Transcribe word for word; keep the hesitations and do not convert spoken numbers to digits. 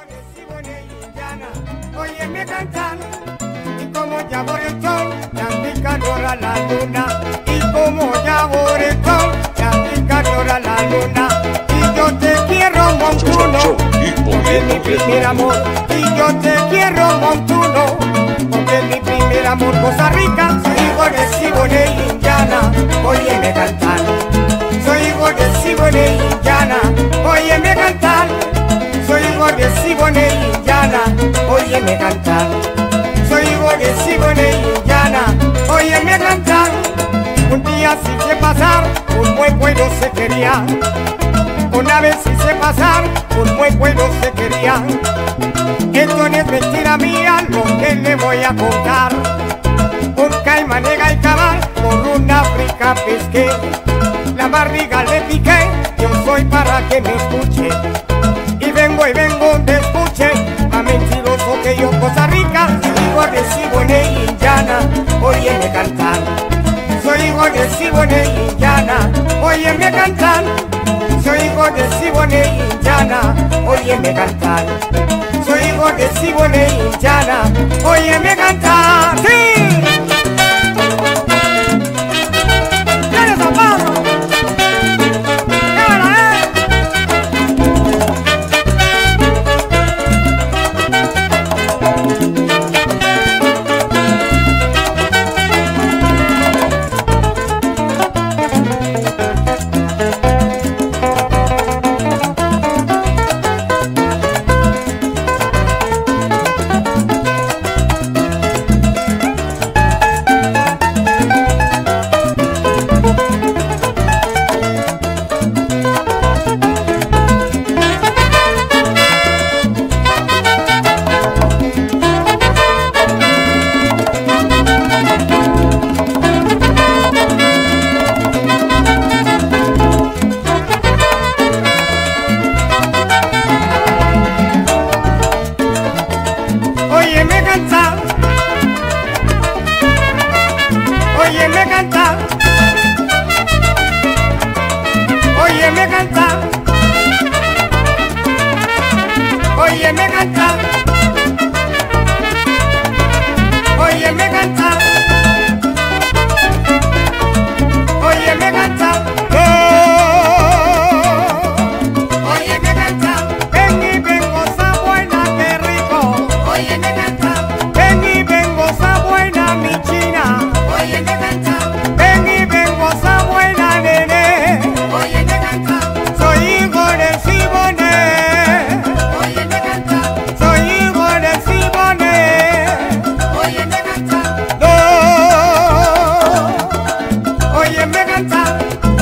de Siboney Indiana, óyeme cantar. Y como ya por el sol, ya mi calor a la luna. Y como ya por el sol, ya mi calor a la luna. Y yo te quiero, montuno, porque es mi primer amor. Y yo te quiero, montuno, porque es mi primer amor. Costa Rica, soy hijo de Siboney Indiana, óyeme cantar. Soy hijo de Siboney Indiana, óyeme cantar. Soy hijo de Siboney Indiana, óyeme cantar. Soy hijo de Siboney Indiana, óyeme cantar. Un día sí sé pasar, un buen pueblo se quería. Una vez sí sé pasar, un buen pueblo se quería. Esto no es mentira mía, lo que le voy a contar. Un caimán llega y cabal, por una África pesqué. La barriga le piqué, yo soy para que me escuche. Y vengo y vengo de escuche, a mentiroso que yo Costa Rica. Soy hijo de Siboney Indiana, óyeme cantar. Soy hijo de Siboney Indiana, óyeme cantar. Soy hijo de Siboney Indiana, óyeme cantar. Soy hijo de Siboney Indiana, óyeme cantar. ¡Sí! Óyeme cantar, óyeme cantar, óyeme cantar, óyeme cantar, óyeme cantar, oh, óyeme cantar. Ven y ven, goza buena, qué rico. Óyeme cantar. Ven y ven, goza buena, mi china. Óyeme cantar. Ven y ven, goza buena, nene. Óyeme cantar. Soy hijo de Siboney. Óyeme cantar. Soy hijo de Siboney. Óyeme cantar. No. Óyeme cantar.